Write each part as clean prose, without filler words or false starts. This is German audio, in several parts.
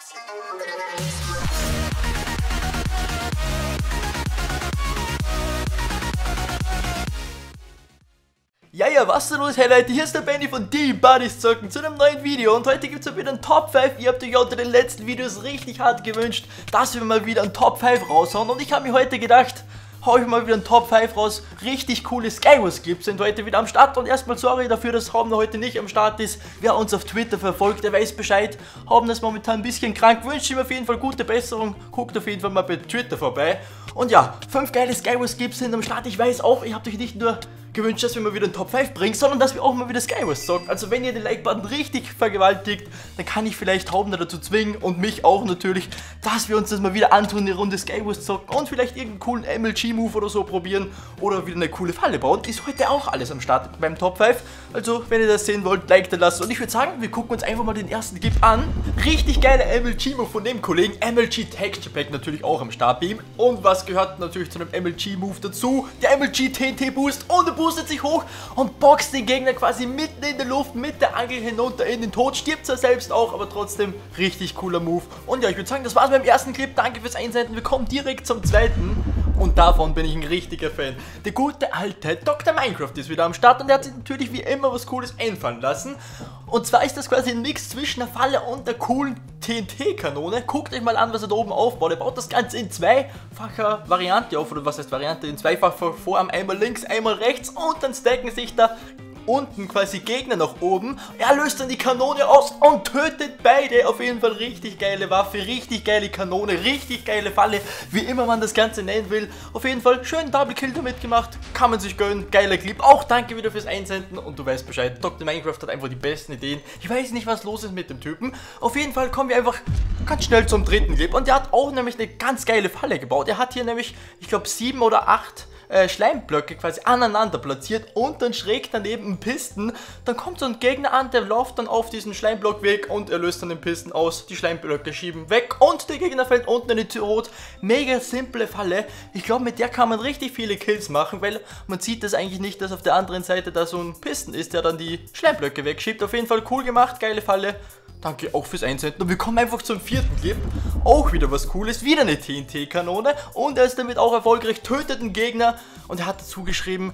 Ja, was ist denn los? Hey Leute, hier ist der Benny von Die Buddies Zocken zu einem neuen Video und heute gibt es wieder ein Top 5. Ihr habt euch unter den letzten Videos richtig hart gewünscht, dass wir mal wieder ein Top 5 raushauen und ich habe mir heute gedacht, hau ich mal wieder ein Top 5 raus. Richtig coole Skywars Clips sind heute wieder am Start und erstmal sorry dafür, dass Hauben heute nicht am Start ist. Wer uns auf Twitter verfolgt, der weiß Bescheid. Hauben ist momentan ein bisschen krank, wünsche ihm auf jeden Fall gute Besserung. Guckt auf jeden Fall mal bei Twitter vorbei. Und ja, 5 geile Skywars Clips sind am Start. Ich weiß auch, ihr habt euch nicht nur gewünscht, dass wir mal wieder einen Top 5 bringen, sondern dass wir auch mal wieder Skywars zocken. Also wenn ihr den Like-Button richtig vergewaltigt, dann kann ich vielleicht Hauben dazu zwingen und mich auch natürlich, dass wir uns das mal wieder antun, eine Runde Skywars zocken und vielleicht irgendeinen coolen MLG-Move oder so probieren oder wieder eine coole Falle bauen. Ist heute auch alles am Start beim Top 5. Also wenn ihr das sehen wollt, Like da lassen. Und ich würde sagen, wir gucken uns einfach mal den ersten Clip an. Richtig geiler MLG-Move von dem Kollegen. MLG Texture Pack natürlich auch am Start bei ihm. Und was gehört natürlich zu einem MLG-Move dazu? Der MLG TNT Boost und der boostet sich hoch und boxt den Gegner quasi mitten in der Luft mit der Angel hinunter in den Tod. Stirbt zwar selbst auch, aber trotzdem richtig cooler Move. Und ja, ich würde sagen, das war's beim ersten Clip. Danke fürs Einsenden. Wir kommen direkt zum zweiten. Und davon bin ich ein richtiger Fan. Der gute alte Dr. Minecraft ist wieder am Start und der hat sich natürlich wie immer was Cooles einfallen lassen. Und zwar ist das quasi ein Mix zwischen der Falle und der coolen TNT-Kanone. Guckt euch mal an, was er da oben aufbaut. Er baut das Ganze in zweifacher Variante auf, oder was heißt Variante? In zweifacher Form, einmal links, einmal rechts und dann stacken sich da unten quasi Gegner nach oben. Er löst dann die Kanone aus und tötet beide. Auf jeden Fall richtig geile Waffe, richtig geile Kanone, richtig geile Falle, wie immer man das Ganze nennen will. Auf jeden Fall schön Double Kill damit gemacht, kann man sich gönnen, geiler Clip. Auch danke wieder fürs Einsenden und du weißt Bescheid, Dr. Minecraft hat einfach die besten Ideen. Ich weiß nicht, was los ist mit dem Typen. Auf jeden Fall kommen wir einfach ganz schnell zum dritten Clip und der hat auch nämlich eine ganz geile Falle gebaut. Er hat hier nämlich, ich glaube 7 oder 8 Schleimblöcke quasi aneinander platziert und dann schräg daneben einen Pisten. Dann kommt so ein Gegner an, der läuft dann auf diesen Schleimblock weg und er löst dann den Pisten aus. Die Schleimblöcke schieben weg und der Gegner fällt unten in die Tod. Mega simple Falle. Ich glaube, mit der kann man richtig viele Kills machen, weil man sieht das eigentlich nicht, dass auf der anderen Seite da so ein Pisten ist, der dann die Schleimblöcke wegschiebt. Auf jeden Fall cool gemacht, geile Falle. Danke auch fürs Einsenden. Und wir kommen einfach zum vierten Clip. Auch wieder was Cooles. Wieder eine TNT-Kanone. Und er ist damit auch erfolgreich, tötet einen Gegner. Und er hat dazu geschrieben,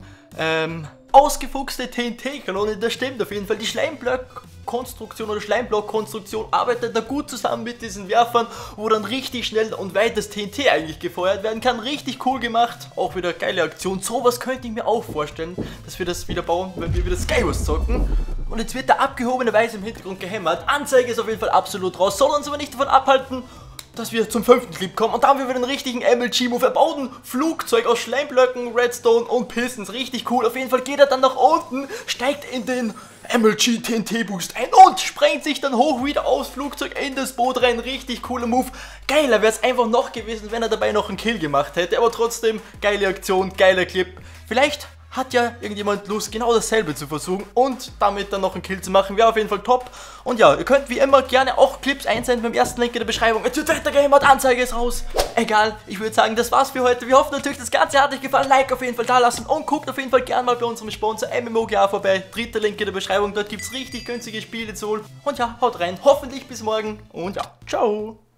ausgefuchste TNT-Kanone. Das stimmt auf jeden Fall. Die Schleimblock-Konstruktion oder Schleimblock-Konstruktion arbeitet da gut zusammen mit diesen Werfern, wo dann richtig schnell und weit das TNT eigentlich gefeuert werden kann. Richtig cool gemacht. Auch wieder geile Aktion. Sowas könnte ich mir auch vorstellen, dass wir das wieder bauen, wenn wir wieder Skywars zocken. Und jetzt wird der abgehobenerweise im Hintergrund gehämmert. Anzeige ist auf jeden Fall absolut raus. Soll uns aber nicht davon abhalten, dass wir zum fünften Clip kommen. Und da haben wir wieder einen richtigen MLG-Move. Er baut ein Flugzeug aus Schleimblöcken, Redstone und Pistons. Richtig cool. Auf jeden Fall geht er dann nach unten, steigt in den MLG TNT Boost ein und sprengt sich dann hoch wieder aufs Flugzeug in das Boot rein. Richtig cooler Move. Geiler wäre es einfach noch gewesen, wenn er dabei noch einen Kill gemacht hätte. Aber trotzdem, geile Aktion, geiler Clip. Vielleicht hat ja irgendjemand Lust, genau dasselbe zu versuchen und damit dann noch einen Kill zu machen. Wäre auf jeden Fall top. Und ja, ihr könnt wie immer gerne auch Clips einsenden beim ersten Link in der Beschreibung. Jetzt wird weitergehämmert, Anzeige ist raus. Egal, ich würde sagen, das war's für heute. Wir hoffen natürlich, das Ganze hat euch gefallen. Like auf jeden Fall da lassen und guckt auf jeden Fall gerne mal bei unserem Sponsor MMOGA vorbei. Dritter Link in der Beschreibung, dort gibt es richtig günstige Spiele zu holen. Und ja, haut rein. Hoffentlich bis morgen und ja, ciao.